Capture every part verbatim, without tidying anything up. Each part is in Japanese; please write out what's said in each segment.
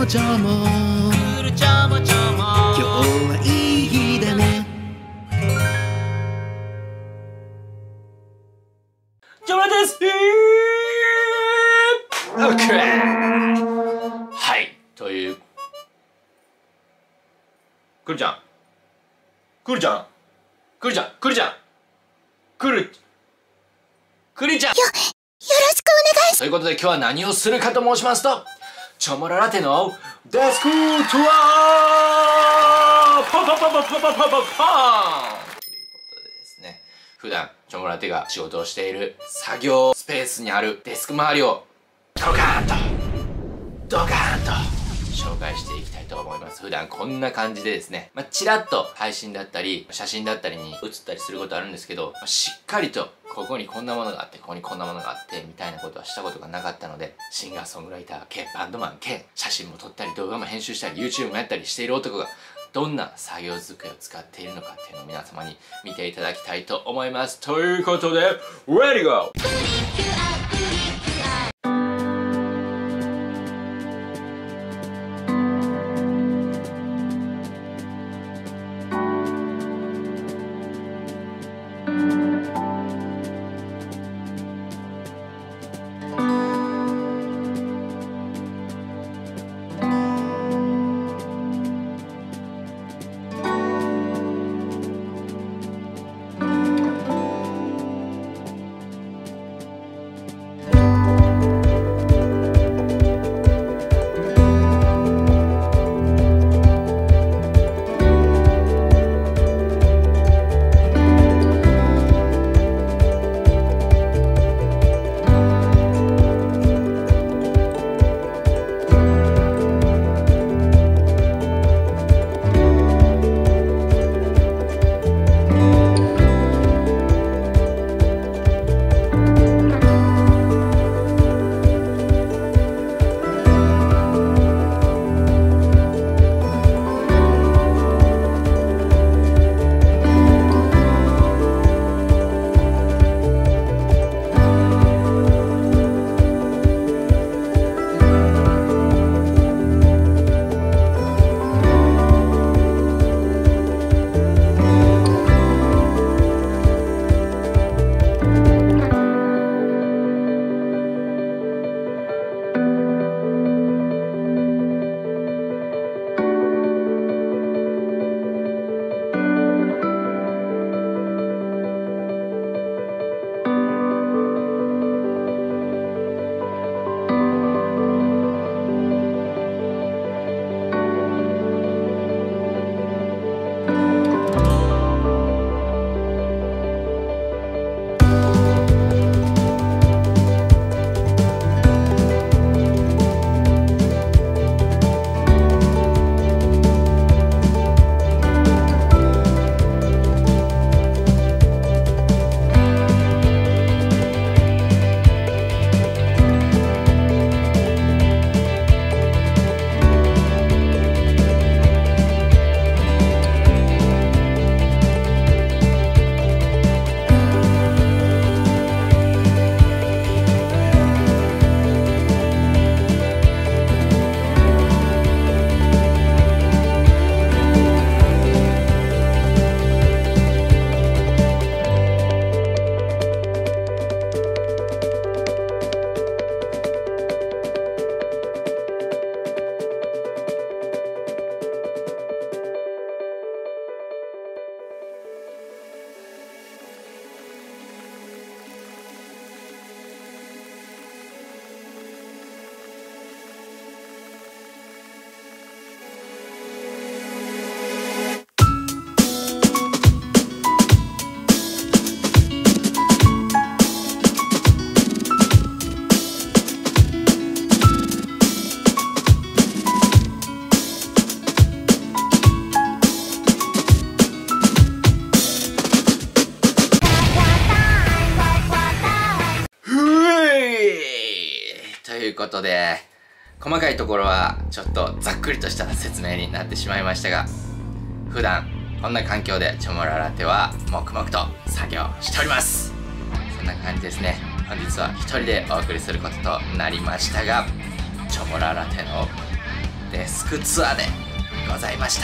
もちょもクールちょもちょも今日はいい日だね。 ちょもですオッケー。はいというくるちゃんくるちゃんくるちゃんくるちゃんくるくるちゃんよ、よろしくお願いします。ということで今日は何をするかと申しますと、チョモララテのデスクツアーパンパンパンパンパンパンパンパンということでですね、普段チョモラテが仕事をしている作業スペースにあるデスク周りをドカーンとドカーンと紹介していきたいと思います。普段こんな感じでですね、まあ、チラッと配信だったり写真だったりに映ったりすることあるんですけど、まあ、しっかりとここにこんなものがあってここにこんなものがあってみたいなことはしたことがなかったので、シンガーソングライター兼バンドマン兼写真も撮ったり動画も編集したり YouTube もやったりしている男がどんな作業机を使っているのかっていうのを皆様に見ていただきたいと思います。ということで Ready Go!いうことで、細かいところはちょっとざっくりとした説明になってしまいましたが、普段こんな環境でチョモララテは黙々と作業しております。そんな感じですね。本日は一人でお送りすることとなりましたが、チョモララテのデスクツアーでございました。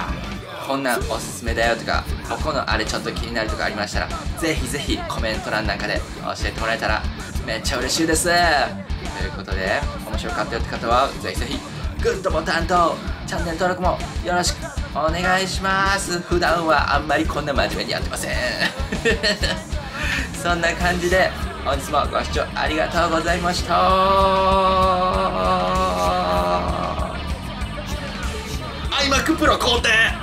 こんなんおすすめだよとか、ここのあれちょっと気になるとかありましたら、ぜひぜひコメント欄なんかで教えてもらえたらめっちゃ嬉しいです。ということで、面白かったよって方はぜひぜひグッドボタンとチャンネル登録もよろしくお願いします。普段はあんまりこんな真面目にやってませんそんな感じで本日もご視聴ありがとうございました。iMac Pro 肯定。